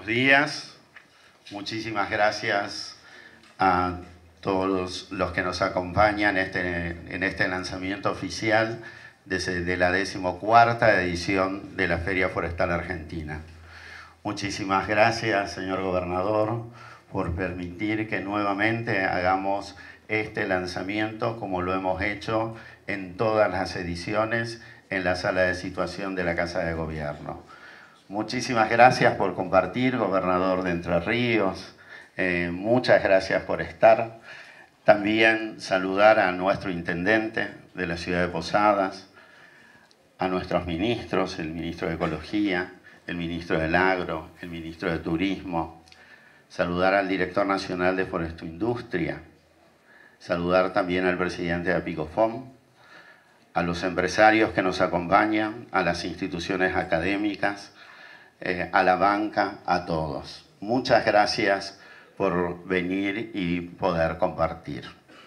Buenos días, muchísimas gracias a todos los que nos acompañan en este lanzamiento oficial de la 14ª edición de la Feria Forestal Argentina. Muchísimas gracias, señor gobernador, por permitir que nuevamente hagamos este lanzamiento como lo hemos hecho en todas las ediciones en la sala de situación de la Casa de Gobierno. Muchísimas gracias por compartir, gobernador de Entre Ríos. Muchas gracias por estar. También saludar a nuestro intendente de la ciudad de Posadas, a nuestros ministros, el ministro de Ecología, el ministro del Agro, el ministro de Turismo. Saludar al director nacional de Forestoindustria. Saludar también al presidente de Apicofom, a los empresarios que nos acompañan, a las instituciones académicas, a la banca, a todos. Muchas gracias por venir y poder compartir.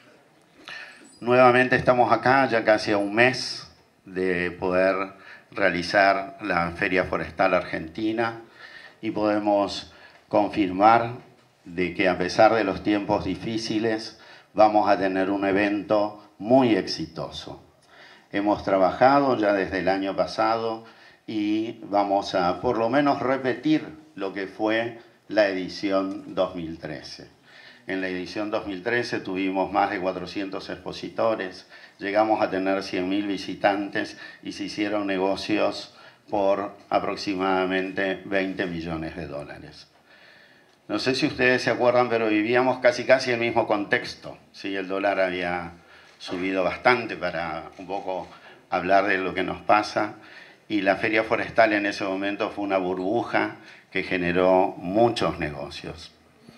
Nuevamente estamos acá, ya casi a un mes de poder realizar la Feria Forestal Argentina y podemos confirmar de que a pesar de los tiempos difíciles vamos a tener un evento muy exitoso. Hemos trabajado ya desde el año pasado y vamos a por lo menos repetir lo que fue la edición 2013. En la edición 2013 tuvimos más de 400 expositores, llegamos a tener 100.000 visitantes y se hicieron negocios por aproximadamente 20 millones de dólares. No sé si ustedes se acuerdan, pero vivíamos casi el mismo contexto. ¿Sí? El dólar había subido bastante para un poco hablar de lo que nos pasa. Y la Feria Forestal en ese momento fue una burbuja que generó muchos negocios.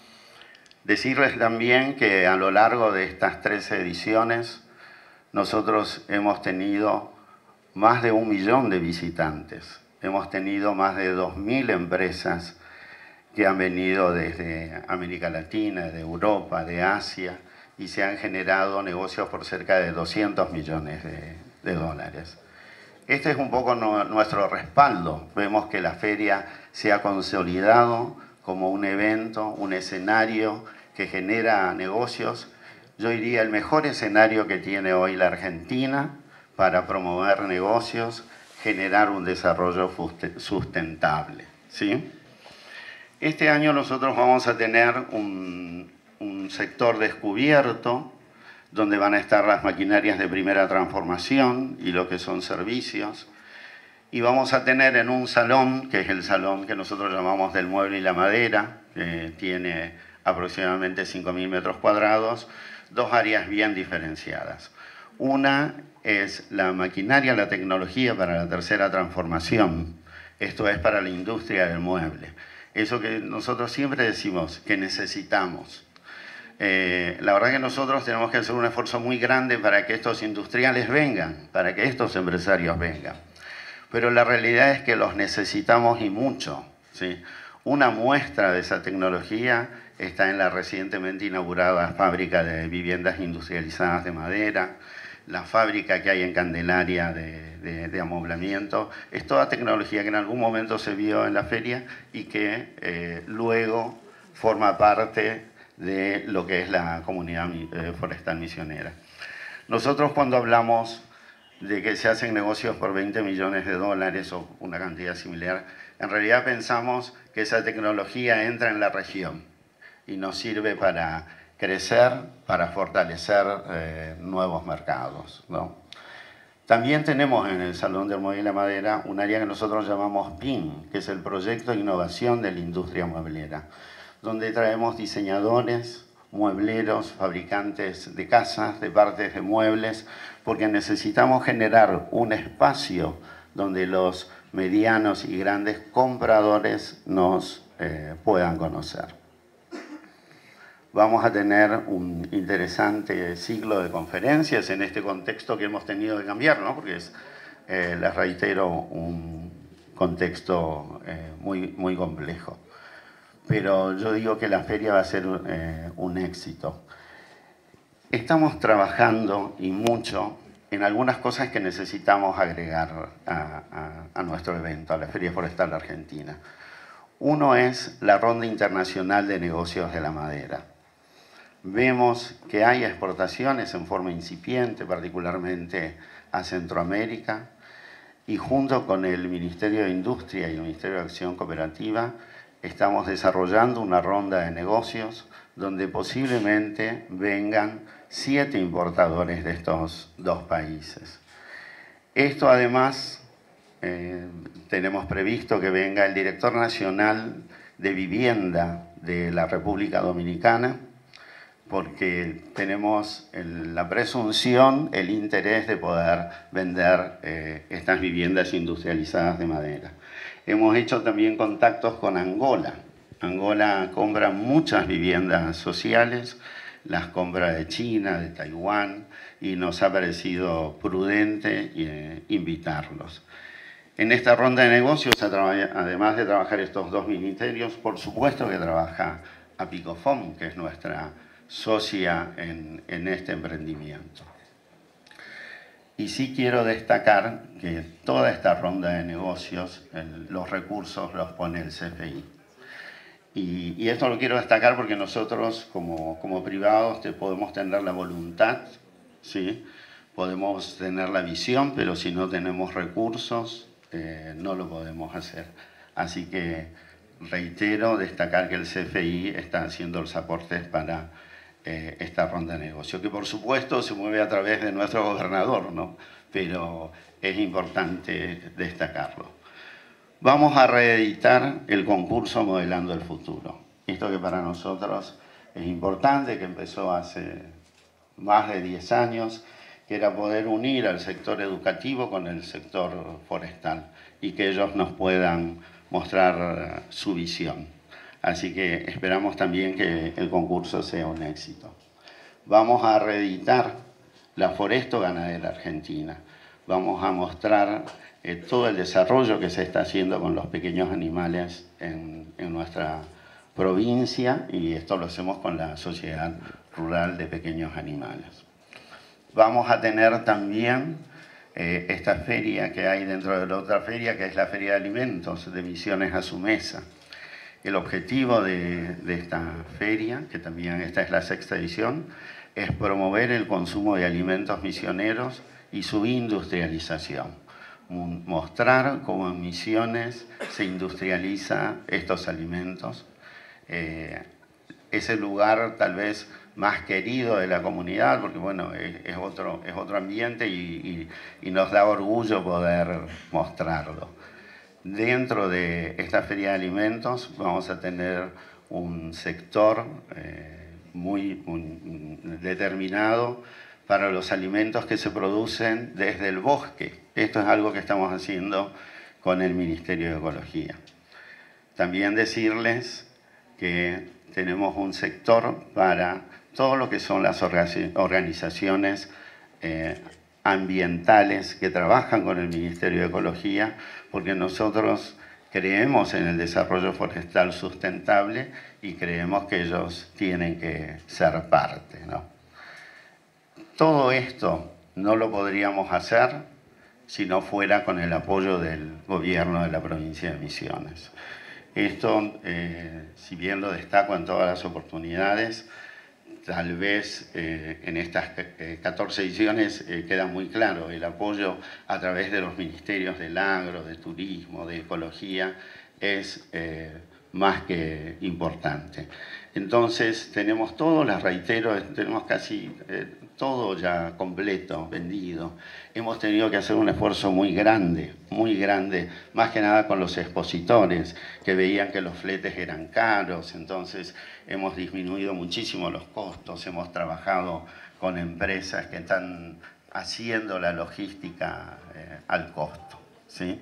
Decirles también que a lo largo de estas 13 ediciones nosotros hemos tenido más de 1 millón de visitantes. Hemos tenido más de 2.000 empresas que han venido desde América Latina, de Europa, de Asia, y se han generado negocios por cerca de 200 millones de dólares. Este es un poco nuestro respaldo. Vemos que la feria se ha consolidado como un evento, un escenario que genera negocios. Yo diría el mejor escenario que tiene hoy la Argentina para promover negocios, generar un desarrollo sustentable. ¿Sí? Este año nosotros vamos a tener un sector descubierto, donde van a estar las maquinarias de primera transformación y lo que son servicios. Y vamos a tener en un salón, que es el salón que nosotros llamamos del mueble y la madera, que tiene aproximadamente 5.000 metros cuadrados, dos áreas bien diferenciadas. Una es la maquinaria, la tecnología para la tercera transformación. Esto es para la industria del mueble. Eso que nosotros siempre decimos que necesitamos. La verdad que nosotros tenemos que hacer un esfuerzo muy grande para que estos industriales vengan, para que estos empresarios vengan. Pero la realidad es que los necesitamos y mucho. ¿Sí? Una muestra de esa tecnología está en la recientemente inaugurada fábrica de viviendas industrializadas de madera, la fábrica que hay en Candelaria de amoblamiento. Es toda tecnología que en algún momento se vio en la feria y que luego forma parte de lo que es la comunidad forestal misionera. Nosotros cuando hablamos de que se hacen negocios por 20 millones de dólares o una cantidad similar, en realidad pensamos que esa tecnología entra en la región y nos sirve para crecer, para fortalecer nuevos mercados, ¿no? También tenemos en el Salón del Mueble y la Madera un área que nosotros llamamos PIN, que es el Proyecto de Innovación de la Industria Mueblera, donde traemos diseñadores, muebleros, fabricantes de casas, de partes de muebles, porque necesitamos generar un espacio donde los medianos y grandes compradores nos puedan conocer. Vamos a tener un interesante ciclo de conferencias en este contexto que hemos tenido que cambiar, ¿no? Porque es, les reitero, un contexto muy complejo. Pero yo digo que la feria va a ser un éxito. Estamos trabajando y mucho en algunas cosas que necesitamos agregar a nuestro evento, a la Feria Forestal Argentina. Uno es la Ronda Internacional de Negocios de la Madera. Vemos que hay exportaciones en forma incipiente, particularmente a Centroamérica, y junto con el Ministerio de Industria y el Ministerio de Acción Cooperativa estamos desarrollando una ronda de negocios donde posiblemente vengan 7 importadores de estos 2 países. Esto además, tenemos previsto que venga el Director Nacional de Vivienda de la República Dominicana, porque tenemos la presunción, el interés de poder vender estas viviendas industrializadas de madera. Hemos hecho también contactos con Angola. Angola compra muchas viviendas sociales, las compra de China, de Taiwán, y nos ha parecido prudente invitarlos. En esta ronda de negocios, además de trabajar estos 2 ministerios, por supuesto que trabaja Apicofom, que es nuestra socia en este emprendimiento. Y sí quiero destacar que toda esta ronda de negocios, los recursos los pone el CFI. Y esto lo quiero destacar porque nosotros como privados podemos tener la voluntad, ¿sí? Podemos tener la visión, pero si no tenemos recursos, no lo podemos hacer. Así que reitero destacar que el CFI está haciendo los aportes para esta ronda de negocio, que por supuesto se mueve a través de nuestro gobernador, ¿no? Pero es importante destacarlo. Vamos a reeditar el concurso Modelando el Futuro. Esto que para nosotros es importante, que empezó hace más de 10 años, que era poder unir al sector educativo con el sector forestal y que ellos nos puedan mostrar su visión. Así que esperamos también que el concurso sea un éxito. Vamos a reeditar la Foresto Ganadera Argentina. Vamos a mostrar todo el desarrollo que se está haciendo con los pequeños animales en nuestra provincia, y esto lo hacemos con la Sociedad Rural de Pequeños Animales. Vamos a tener también esta feria que hay dentro de la otra feria, que es la Feria de Alimentos de Misiones a su Mesa. El objetivo de esta feria, que también esta es la 6ª edición, es promover el consumo de alimentos misioneros y su industrialización. Mostrar cómo en Misiones se industrializa estos alimentos. Es el lugar tal vez más querido de la comunidad, porque bueno, es otro ambiente y nos da orgullo poder mostrarlo. Dentro de esta feria de alimentos vamos a tener un sector muy determinado para los alimentos que se producen desde el bosque. Esto es algo que estamos haciendo con el Ministerio de Ecología. También decirles que tenemos un sector para todo lo que son las organizaciones ambientales que trabajan con el Ministerio de Ecología, porque nosotros creemos en el desarrollo forestal sustentable y creemos que ellos tienen que ser parte, ¿no? Todo esto no lo podríamos hacer si no fuera con el apoyo del gobierno de la provincia de Misiones. Esto, si bien lo destaco en todas las oportunidades, tal vez en estas 14 ediciones queda muy claro el apoyo a través de los ministerios del agro, de turismo, de ecología, es más que importante. Entonces tenemos todo, les reitero, tenemos casi todo ya completo, vendido. Hemos tenido que hacer un esfuerzo muy grande, más que nada con los expositores, que veían que los fletes eran caros, entonces hemos disminuido muchísimo los costos, hemos trabajado con empresas que están haciendo la logística al costo, ¿sí?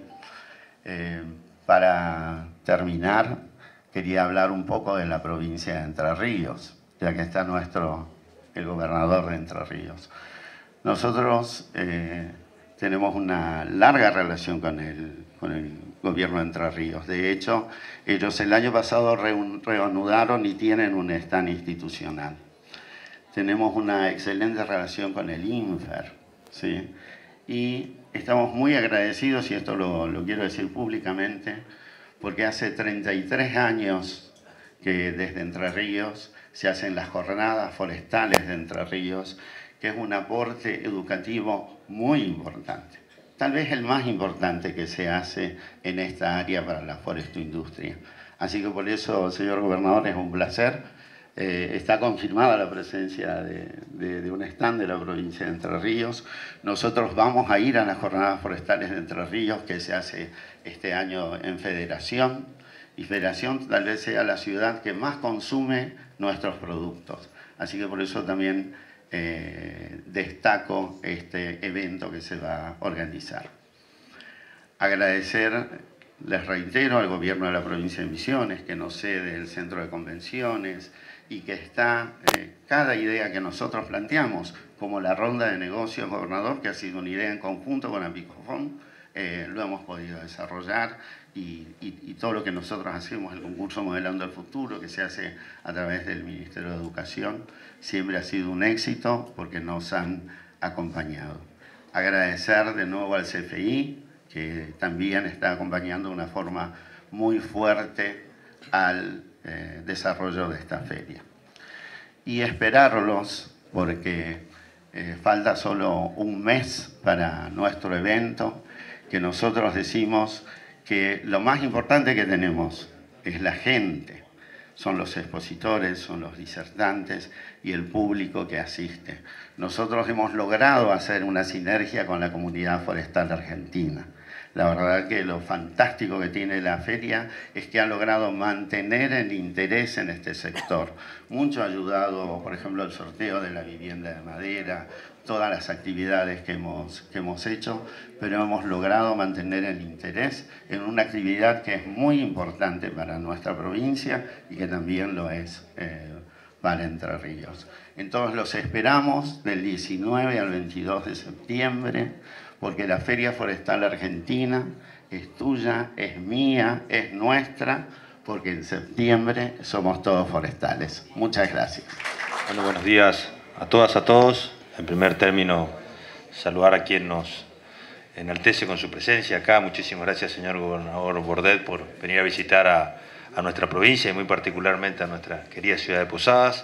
Para terminar, quería hablar un poco de la provincia de Entre Ríos, ya que está el gobernador de Entre Ríos. Nosotros tenemos una larga relación con el gobierno de Entre Ríos. De hecho, ellos el año pasado reanudaron y tienen un stand institucional. Tenemos una excelente relación con el INFER, ¿sí? Y estamos muy agradecidos, y esto lo quiero decir públicamente, porque hace 33 años que desde Entre Ríos se hacen las jornadas forestales de Entre Ríos, que es un aporte educativo muy importante. Tal vez el más importante que se hace en esta área para la forestoindustria. Así que por eso, señor gobernador, es un placer. Está confirmada la presencia de un stand de la provincia de Entre Ríos. Nosotros vamos a ir a las jornadas forestales de Entre Ríos que se hace este año en Federación. Y Federación tal vez sea la ciudad que más consume nuestros productos. Así que por eso también destaco este evento que se va a organizar. Agradecer, les reitero, al gobierno de la provincia de Misiones, que nos cede el centro de convenciones y que está cada idea que nosotros planteamos, como la ronda de negocios, gobernador, que ha sido una idea en conjunto con Apicofón, lo hemos podido desarrollar y todo lo que nosotros hacemos, el concurso Modelando el Futuro, que se hace a través del Ministerio de Educación, siempre ha sido un éxito porque nos han acompañado. Agradecer de nuevo al CFI, que también está acompañando de una forma muy fuerte al desarrollo de esta feria. Y esperarlos, porque falta solo un mes para nuestro evento, que nosotros decimos que lo más importante que tenemos es la gente, son los expositores, son los disertantes y el público que asiste. Nosotros hemos logrado hacer una sinergia con la comunidad forestal argentina. La verdad que lo fantástico que tiene la feria es que ha logrado mantener el interés en este sector. Mucho ha ayudado, por ejemplo, el sorteo de la vivienda de madera, todas las actividades que hemos hecho, pero hemos logrado mantener el interés en una actividad que es muy importante para nuestra provincia y que también lo es para Entre Ríos. Entonces los esperamos del 19 al 22 de septiembre, porque la Feria Forestal Argentina es tuya, es mía, es nuestra, porque en septiembre somos todos forestales. Muchas gracias. Bueno, buenos días a todas, a todos. En primer término, saludar a quien nos enaltece con su presencia acá. Muchísimas gracias, señor gobernador Bordet, por venir a visitar a nuestra provincia y muy particularmente a nuestra querida ciudad de Posadas.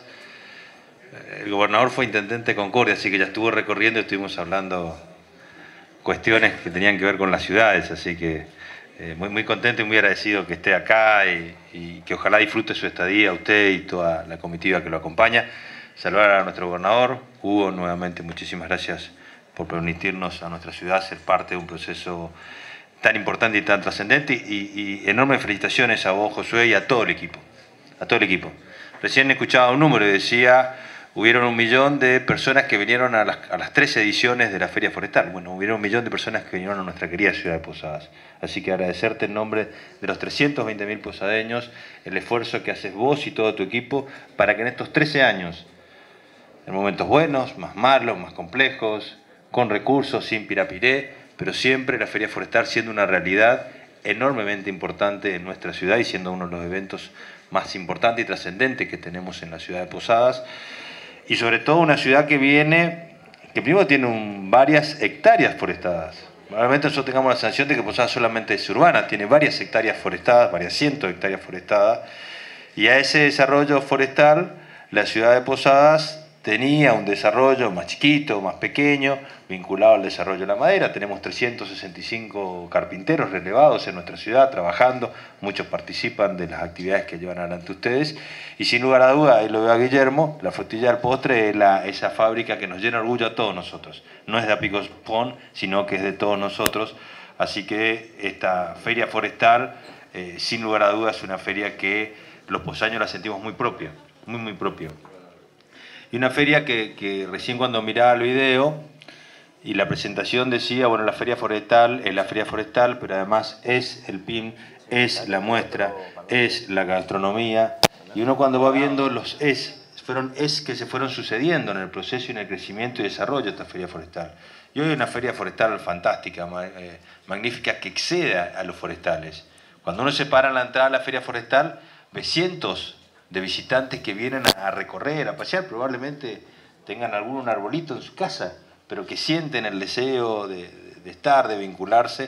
El gobernador fue intendente de Concordia, así que ya estuvo recorriendo y estuvimos hablando cuestiones que tenían que ver con las ciudades, así que muy contento y muy agradecido que esté acá y que ojalá disfrute su estadía, usted y toda la comitiva que lo acompaña. Saludar a nuestro gobernador, Hugo, nuevamente muchísimas gracias por permitirnos a nuestra ciudad ser parte de un proceso tan importante y tan trascendente y enormes felicitaciones a vos, Josué, y a todo el equipo, Recién escuchaba un número y decía, hubieron 1 millón de personas que vinieron a las 3 ediciones de la Feria Forestal. Bueno, hubieron 1 millón de personas que vinieron a nuestra querida ciudad de Posadas. Así que agradecerte en nombre de los 320.000 posadeños el esfuerzo que haces vos y todo tu equipo para que en estos 13 años, en momentos buenos, más malos, más complejos, con recursos, sin pirapiré, pero siempre la Feria Forestal siendo una realidad enormemente importante en nuestra ciudad y siendo uno de los eventos más importantes y trascendentes que tenemos en la ciudad de Posadas. Y sobre todo una ciudad que primero tiene varias hectáreas forestadas. Probablemente nosotros tengamos la sensación de que Posadas solamente es urbana, tiene varias hectáreas forestadas, varias cientos de hectáreas forestadas, y a ese desarrollo forestal la ciudad de Posadas tenía un desarrollo más chiquito, más pequeño, vinculado al desarrollo de la madera. Tenemos 365 carpinteros relevados en nuestra ciudad trabajando, muchos participan de las actividades que llevan adelante ustedes, y sin lugar a duda, ahí lo veo a Guillermo, la Frutilla del Postre es esa fábrica que nos llena orgullo a todos nosotros. No es de Apicofón, sino que es de todos nosotros, así que esta feria forestal, sin lugar a dudas, es una feria que los posaños la sentimos muy propia, muy propia. Y una feria que recién cuando miraba el video y la presentación decía, bueno, la feria forestal es la feria forestal, pero además es el PIN, es la muestra, es la gastronomía. Y uno cuando va viendo los fueron que se fueron sucediendo en el proceso y en el crecimiento y desarrollo de esta feria forestal. Y hoy hay una feria forestal fantástica, magnífica, que excede a los forestales. Cuando uno se para en la entrada de la feria forestal, ve cientos de visitantes que vienen a recorrer, a pasear, probablemente tengan algún arbolito en su casa, pero que sienten el deseo de estar, de vincularse,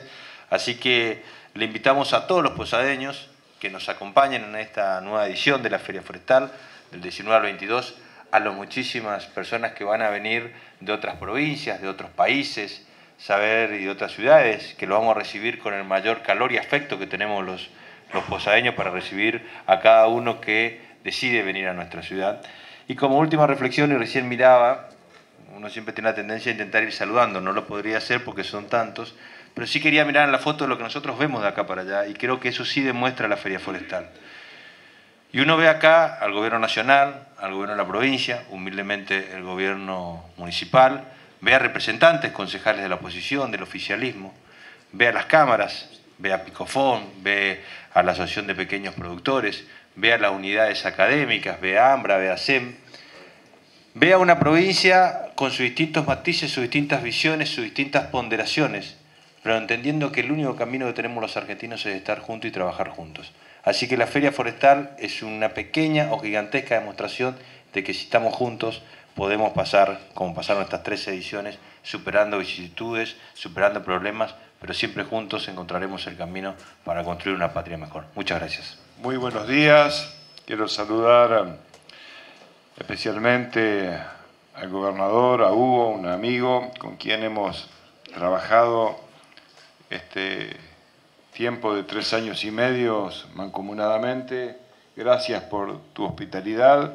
Así que le invitamos a todos los posadeños que nos acompañen en esta nueva edición de la Feria Forestal, del 19 al 22, a las muchísimas personas que van a venir de otras provincias, de otros países, y de otras ciudades, que lo vamos a recibir con el mayor calor y afecto que tenemos los posadeños para recibir a cada uno que decide venir a nuestra ciudad. Y como última reflexión, y recién miraba, uno siempre tiene la tendencia a intentar ir saludando, no lo podría hacer porque son tantos, pero sí quería mirar en la foto lo que nosotros vemos de acá para allá, y creo que eso sí demuestra la Feria Forestal. Y uno ve acá al gobierno nacional, al gobierno de la provincia, humildemente el gobierno municipal, ve a representantes, concejales de la oposición, del oficialismo, ve a las cámaras, ve a Picofón, ve a la Asociación de Pequeños Productores, ve a las unidades académicas, ve a AMBRA, ve a SEM, ve a una provincia con sus distintos matices, sus distintas visiones, sus distintas ponderaciones, pero entendiendo que el único camino que tenemos los argentinos es estar juntos y trabajar juntos. Así que la Feria Forestal es una pequeña o gigantesca demostración de que si estamos juntos podemos pasar, como pasaron estas 13 ediciones, superando vicisitudes, superando problemas, pero siempre juntos encontraremos el camino para construir una patria mejor. Muchas gracias. Muy buenos días. Quiero saludar especialmente al gobernador, a Hugo, un amigo con quien hemos trabajado este tiempo de 3 años y medio mancomunadamente. Gracias por tu hospitalidad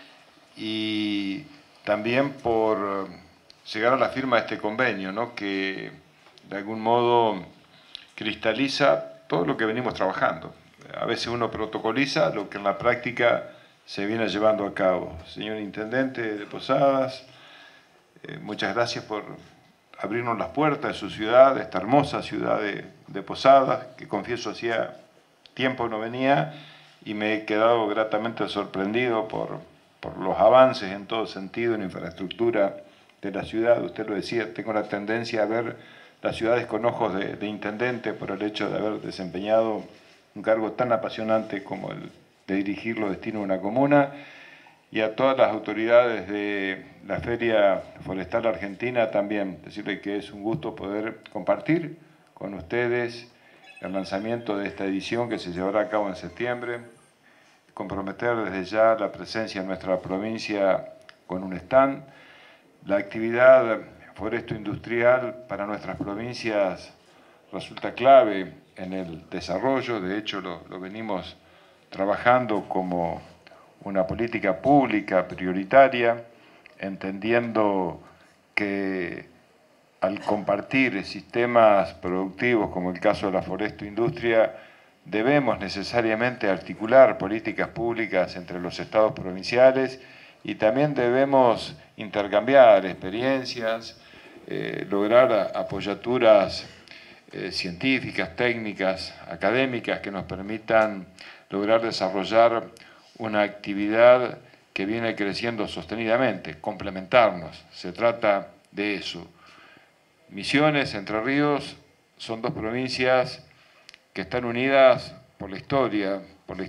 y también por llegar a la firma de este convenio, ¿no? Que de algún modo cristaliza todo lo que venimos trabajando. A veces uno protocoliza lo que en la práctica se viene llevando a cabo. Señor Intendente de Posadas, muchas gracias por abrirnos las puertas de su ciudad, de esta hermosa ciudad de Posadas, que confieso hacía tiempo no venía y me he quedado gratamente sorprendido por los avances en todo sentido en infraestructura de la ciudad. Usted lo decía, tengo la tendencia a ver las ciudades con ojos de intendente por el hecho de haber desempeñado un cargo tan apasionante como el de dirigir los destinos de una comuna, y a todas las autoridades de la Feria Forestal Argentina también decirle que es un gusto poder compartir con ustedes el lanzamiento de esta edición que se llevará a cabo en septiembre, comprometer desde ya la presencia en nuestra provincia con un stand. La actividad foresto-industrial para nuestras provincias resulta clave en el desarrollo, de hecho lo venimos trabajando como una política pública prioritaria, entendiendo que al compartir sistemas productivos, como el caso de la foresto-industria, debemos necesariamente articular políticas públicas entre los estados provinciales y también debemos intercambiar experiencias, lograr apoyaturas científicas, técnicas, académicas que nos permitan lograr desarrollar una actividad que viene creciendo sostenidamente, complementarnos. Se trata de eso. Misiones, Entre Ríos, son 2 provincias que están unidas por la historia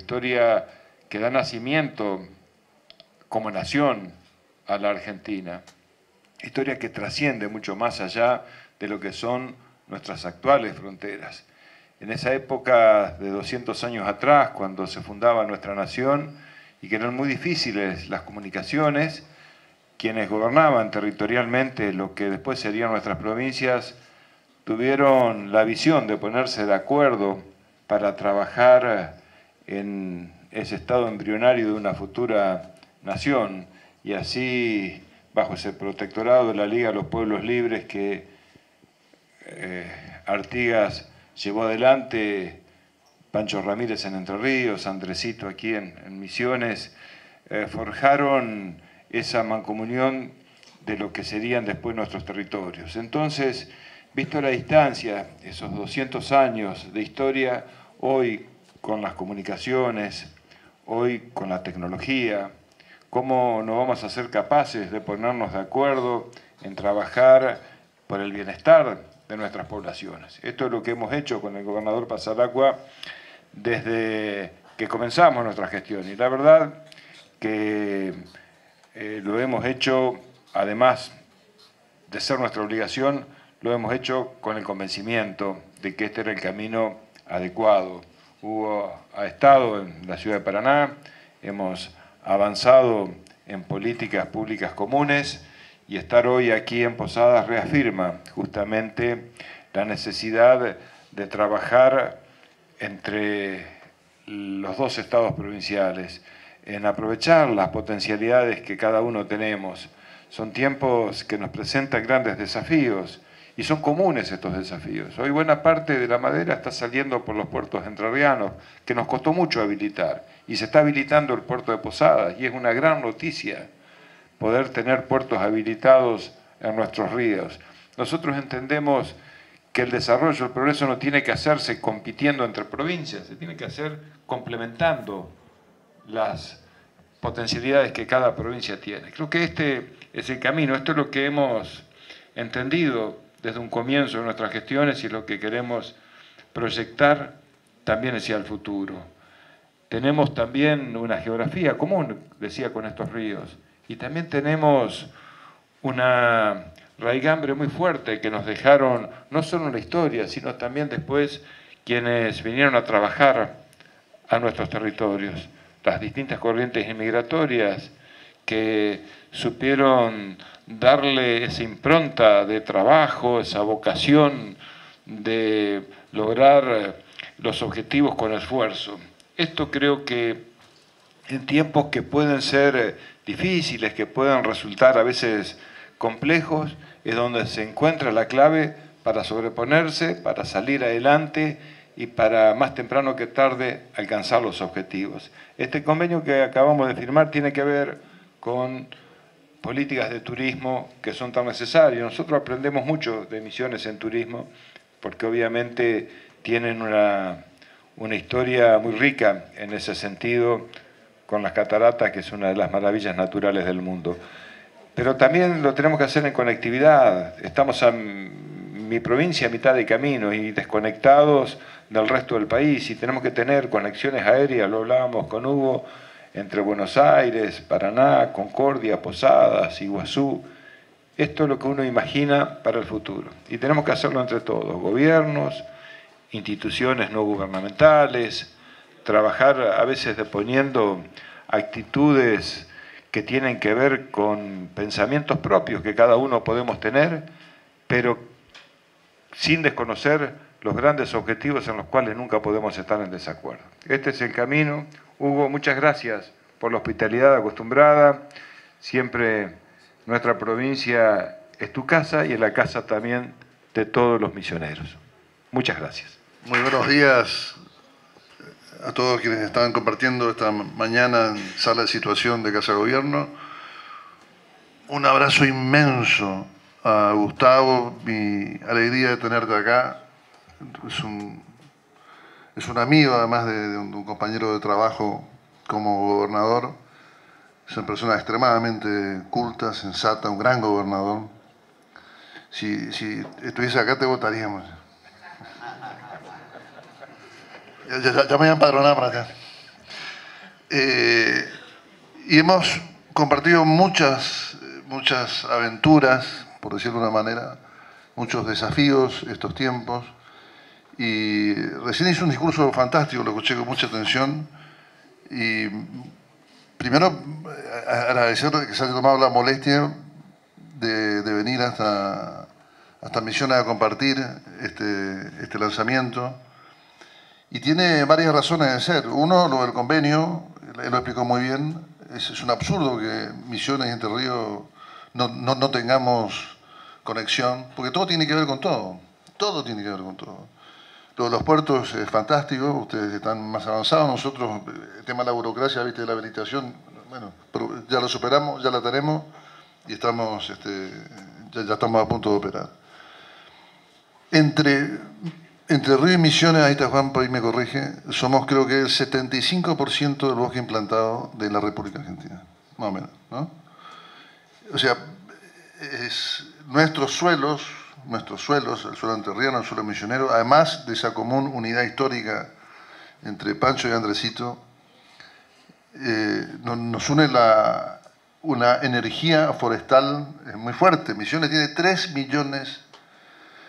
que da nacimiento como nación a la Argentina. Historia que trasciende mucho más allá de lo que son nuestras actuales fronteras. En esa época de 200 años atrás, cuando se fundaba nuestra nación y que eran muy difíciles las comunicaciones, quienes gobernaban territorialmente lo que después serían nuestras provincias, tuvieron la visión de ponerse de acuerdo para trabajar en ese estado embrionario de una futura nación, y así, bajo ese protectorado de la Liga de los Pueblos Libres que Artigas llevó adelante, Pancho Ramírez en Entre Ríos, Andresito aquí en Misiones, forjaron esa mancomunión de lo que serían después nuestros territorios. Entonces, visto la distancia, esos 200 años de historia, hoy con las comunicaciones, hoy con la tecnología, ¿cómo no vamos a ser capaces de ponernos de acuerdo en trabajar por el bienestar de nuestras poblaciones? Esto es lo que hemos hecho con el gobernador Pasalacqua desde que comenzamos nuestra gestión. Y la verdad que lo hemos hecho, además de ser nuestra obligación, lo hemos hecho con el convencimiento de que este era el camino adecuado. Hugo ha estado en la ciudad de Paraná, hemos avanzado en políticas públicas comunes y estar hoy aquí en Posadas reafirma justamente la necesidad de trabajar entre los dos estados provinciales, en aprovechar las potencialidades que cada uno tenemos. Son tiempos que nos presentan grandes desafíos y son comunes estos desafíos. Hoy buena parte de la madera está saliendo por los puertos entrerrianos, que nos costó mucho habilitar, y se está habilitando el puerto de Posadas, y es una gran noticia poder tener puertos habilitados en nuestros ríos. Nosotros entendemos que el desarrollo, el progreso no tiene que hacerse compitiendo entre provincias, se tiene que hacer complementando las potencialidades que cada provincia tiene. Creo que este es el camino, esto es lo que hemos entendido desde un comienzo de nuestras gestiones y lo que queremos proyectar también hacia el futuro. Tenemos también una geografía común, decía, con estos ríos, y también tenemos una raigambre muy fuerte que nos dejaron no solo en la historia, sino también después quienes vinieron a trabajar a nuestros territorios, las distintas corrientes inmigratorias que supieron darle esa impronta de trabajo, esa vocación de lograr los objetivos con esfuerzo. Esto creo que en tiempos que pueden ser difíciles, que pueden resultar a veces complejos, es donde se encuentra la clave para sobreponerse, para salir adelante y para más temprano que tarde alcanzar los objetivos. Este convenio que acabamos de firmar tiene que ver con políticas de turismo que son tan necesarias. Nosotros aprendemos mucho de Misiones en turismo porque obviamente tienen una historia muy rica en ese sentido con las cataratas, que es una de las maravillas naturales del mundo. Pero también lo tenemos que hacer en conectividad. Estamos en mi provincia a mitad de camino y desconectados del resto del país y tenemos que tener conexiones aéreas, lo hablábamos con Hugo, entre Buenos Aires, Paraná, Concordia, Posadas, Iguazú. Esto es lo que uno imagina para el futuro. Y tenemos que hacerlo entre todos, gobiernos, instituciones no gubernamentales, trabajar a veces deponiendo actitudes que tienen que ver con pensamientos propios que cada uno podemos tener, pero sin desconocer los grandes objetivos en los cuales nunca podemos estar en desacuerdo. Este es el camino. Hugo, muchas gracias por la hospitalidad acostumbrada. Siempre nuestra provincia es tu casa y es la casa también de todos los misioneros. Muchas gracias. Muy buenos días a todos quienes estaban compartiendo esta mañana en Sala de Situación de Casa de Gobierno. Un abrazo inmenso a Gustavo, mi alegría de tenerte acá. Es un amigo, además de un compañero de trabajo como gobernador. Es una persona extremadamente culta, sensata, un gran gobernador. Si estuviese acá te votaríamos. Ya me voy a empadronar para acá. Y hemos compartido muchas aventuras, por decirlo de una manera, muchos desafíos estos tiempos. Y recién hizo un discurso fantástico, lo escuché con mucha atención. Y primero agradecer que se haya tomado la molestia de venir hasta Misiones a compartir este lanzamiento. Y tiene varias razones de ser. Uno, lo del convenio, él lo explicó muy bien. Es un absurdo que Misiones y Entre Ríos no tengamos conexión, porque todo tiene que ver con todo. Todo tiene que ver con todo. Lo de los puertos es fantástico, ustedes están más avanzados. Nosotros, el tema de la burocracia, viste, de la habilitación, bueno, pero ya lo superamos, ya la tenemos y estamos, ya estamos a punto de operar. Entre Río y Misiones, ahí está Juan, por ahí me corrige, somos creo que el 75% del bosque implantado de la República Argentina, más o menos, ¿no? O sea, nuestros suelos, el suelo entrerriano, el suelo misionero, además de esa común unidad histórica entre Pancho y Andresito, nos une una energía forestal muy fuerte. Misiones tiene 3 millones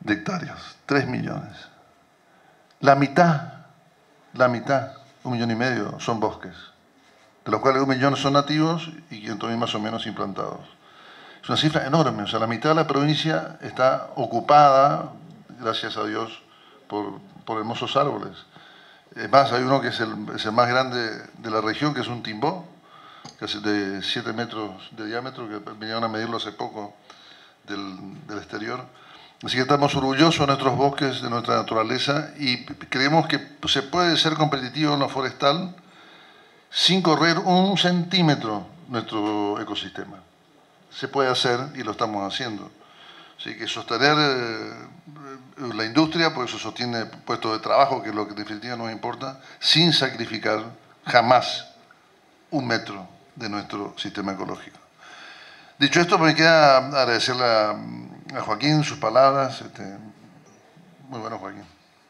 de hectáreas, 3 millones. La mitad, 1,5 millones son bosques, de los cuales 1 millón son nativos y 500.000 más o menos implantados. Es una cifra enorme, o sea, la mitad de la provincia está ocupada, gracias a Dios, por hermosos árboles. Es más, hay uno que es el más grande de la región, que es un timbó, que es de 7 metros de diámetro, que vinieron a medirlo hace poco del exterior. Así que estamos orgullosos de nuestros bosques, de nuestra naturaleza, y creemos que se puede ser competitivo en lo forestal sin correr 1 centímetro nuestro ecosistema. Se puede hacer y lo estamos haciendo. Así que sostener la industria, porque eso sostiene puestos de trabajo, que es lo que en definitiva nos importa, sin sacrificar jamás 1 metro de nuestro sistema ecológico. Dicho esto, me queda agradecerle a Joaquín sus palabras. Muy bueno, Joaquín.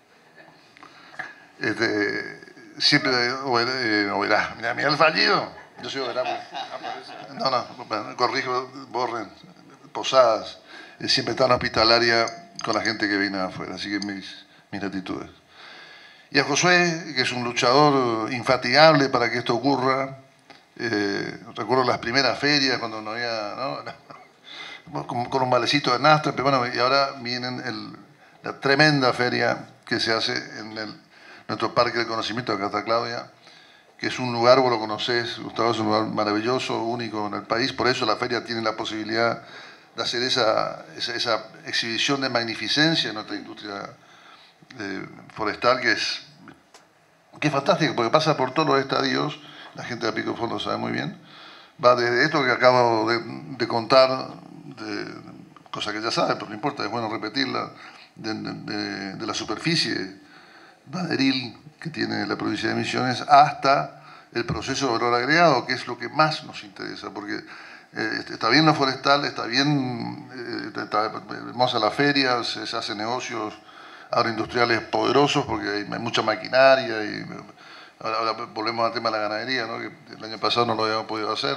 Siempre Oberá. Mira el fallido. Yo soy Oberá. No, corrijo, borren. Posadas. Siempre tan hospitalaria con la gente que viene afuera. Así que mis gratitudes. Y a Josué, que es un luchador infatigable para que esto ocurra. Recuerdo las primeras ferias cuando no había, ¿no? Con un valecito de nafta, pero bueno, y ahora vienen la tremenda feria que se hace en nuestro Parque del Conocimiento de Santa Claudia, que es un lugar, vos lo conocés, Gustavo, es un lugar maravilloso, único en el país. Por eso la feria tiene la posibilidad de hacer esa exhibición de magnificencia en nuestra industria forestal, que es fantástica, porque pasa por todos los estadios. La gente de Pico Fondo lo sabe muy bien. Va desde esto que acabo de contar, cosa que ya sabe, pero no importa, es bueno repetirla, de la superficie maderil que tiene la provincia de Misiones, hasta el proceso de valor agregado, que es lo que más nos interesa, porque está bien lo forestal, está bien, está hermosa la feria, se hacen negocios agroindustriales poderosos, porque hay mucha maquinaria y... Ahora volvemos al tema de la ganadería, ¿no? Que el año pasado no lo habíamos podido hacer.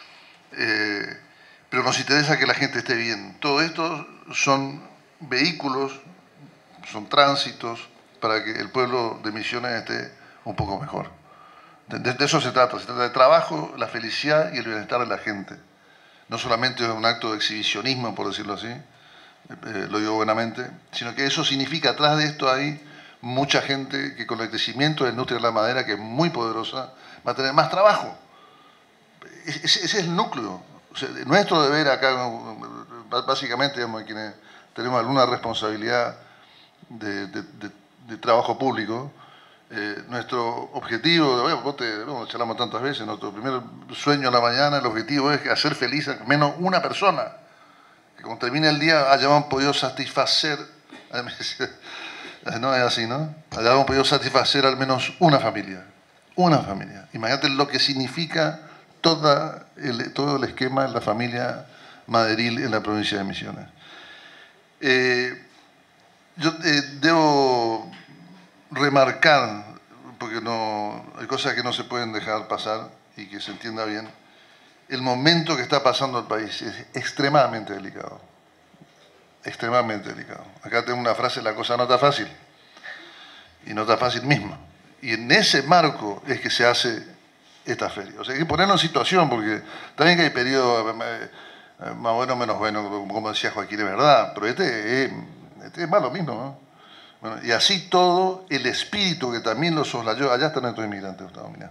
Pero nos interesa que la gente esté bien. Todo esto son vehículos, son tránsitos para que el pueblo de Misiones esté un poco mejor. De eso se trata de trabajo, la felicidad y el bienestar de la gente. No solamente es un acto de exhibicionismo, por decirlo así, lo digo buenamente, sino que eso significa, atrás de esto hay mucha gente que con el crecimiento de la industria de la madera, que es muy poderosa, va a tener más trabajo. Ese es el núcleo. O sea, nuestro deber acá, básicamente, digamos, quienes tenemos alguna responsabilidad de trabajo público, nuestro objetivo, vos charlamos tantas veces, nuestro primer sueño en la mañana, el objetivo es hacer feliz a menos una persona, que cuando termine el día hayamos podido satisfacer, no es así, ¿no? Hayamos podido satisfacer al menos una familia. Una familia. Imagínate lo que significa todo el esquema de la familia maderil en la provincia de Misiones. Yo debo remarcar, porque hay cosas que no se pueden dejar pasar y que se entienda bien, el momento que está pasando el país es extremadamente delicado. Extremadamente delicado. Acá tengo una frase: la cosa no está fácil. Y no está fácil mismo. Y en ese marco es que se hace esta feria. O sea, hay que ponerlo en situación, porque también que hay periodos más buenos, menos buenos, como decía Joaquín, es verdad, pero este es más lo mismo, ¿no? Bueno, y así todo, el espíritu que también lo soslayó. Allá está nuestro inmigrante, Gustavo, mirá.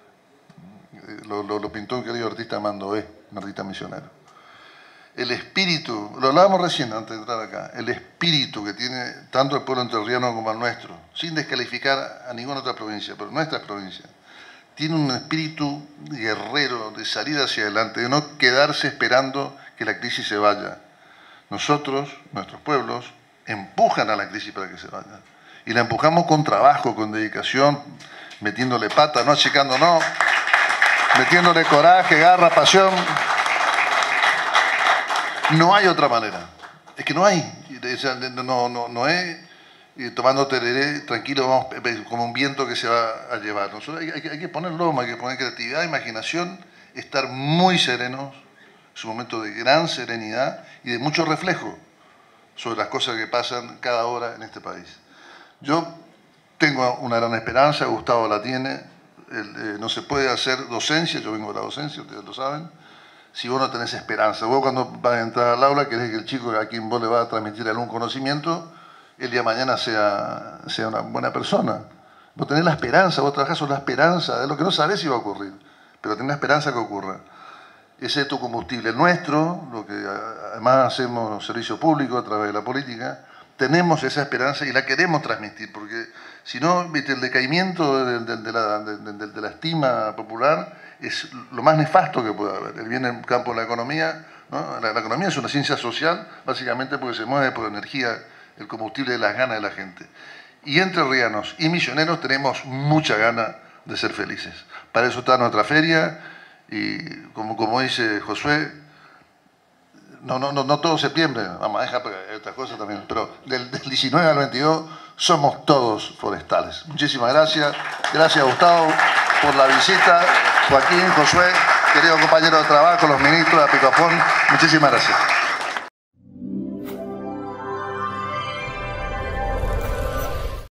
Lo pintó un querido artista Mandoé, un artista misionero. El espíritu, lo hablábamos recién antes de entrar acá, el espíritu que tiene tanto el pueblo entrerriano como el nuestro, sin descalificar a ninguna otra provincia, pero nuestra provincia, tiene un espíritu guerrero de salir hacia adelante, de no quedarse esperando que la crisis se vaya. Nosotros, nuestros pueblos, empujan a la crisis para que se vaya. Y la empujamos con trabajo, con dedicación, metiéndole pata, no achicándonos, metiéndole coraje, garra, pasión. No hay otra manera. Es que no hay. No es tomando tereré, tranquilo, vamos como un viento que se va a llevar. Nosotros hay que poner loma, hay que poner creatividad, imaginación, estar muy serenos. Es un momento de gran serenidad y de mucho reflejo. sobre las cosas que pasan cada hora en este país. Yo tengo una gran esperanza, Gustavo la tiene, no se puede hacer docencia, yo vengo de la docencia, ustedes lo saben, si vos no tenés esperanza. Vos cuando vas a entrar al aula querés que el chico a quien vos le vas a transmitir algún conocimiento, el día de mañana sea una buena persona. Vos tenés la esperanza, vos trabajás sobre la esperanza de lo que no sabés si va a ocurrir, pero tenés la esperanza que ocurra. Ese es tu combustible nuestro, lo que además hacemos servicio público a través de la política, tenemos esa esperanza y la queremos transmitir, porque si no, ¿viste? El decaimiento de la estima popular es lo más nefasto que puede haber. Él viene en el campo de la economía, ¿no? La economía es una ciencia social, básicamente porque se mueve por energía, el combustible de las ganas de la gente. Y entrerrianos y misioneros tenemos mucha gana de ser felices. Para eso está nuestra feria y como dice Josué, no todo septiembre, vamos a dejar estas cosas también, pero del 19 al 22 somos todos forestales. Muchísimas gracias. Gracias, Gustavo, por la visita. Joaquín, Josué, querido compañero de trabajo, los ministros de Apicafón, muchísimas gracias.